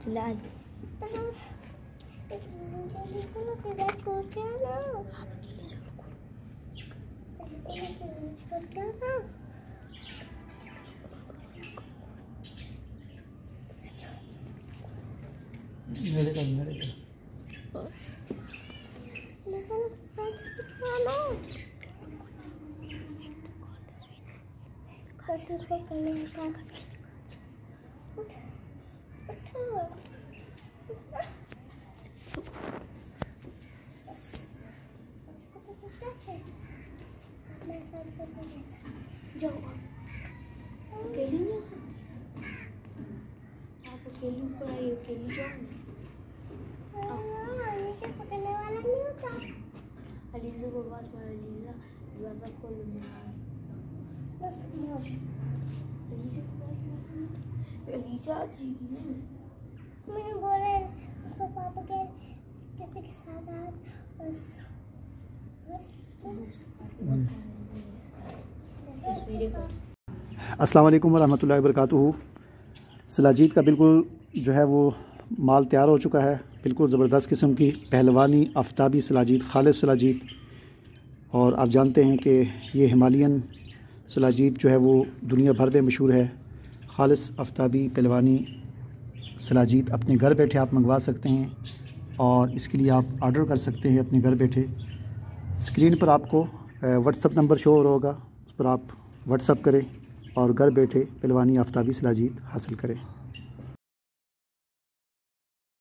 फिलहाल जाओ, अकेली नहीं आ सकती आप, अकेली ऊपर आई, अकेली जाओ। नीचे पकड़ने वाला नहीं होता। अलीजा को पास में, अलीजा दरवाजा खोल दे। अलीजा जी मैंने बोले तो पापा के किसी के साथ बस अस्सलाम वालेकुम वरहमतुल्लाहि वबरकातुहू। सलाजीत का बिल्कुल जो है वो माल तैयार हो चुका है। बिल्कुल ज़बरदस्त किस्म की पहलवानी आफ्ताबी सलाजीत, खालिस सलाजीत। और आप जानते हैं कि ये हिमालयन सलाजीत जो है वो दुनिया भर में मशहूर है। खालिस आफ्ताबी पहलवानी सलाजीत अपने घर बैठे आप मंगवा सकते हैं और इसके लिए आप ऑर्डर कर सकते हैं अपने घर बैठे। स्क्रीन पर आपको व्हाट्सअप नंबर शो हो रहा होगा, उस पर आप व्हाट्सअप करें और घर बैठे पहलवानी आफ्ताबी सलाजीत हासिल करें।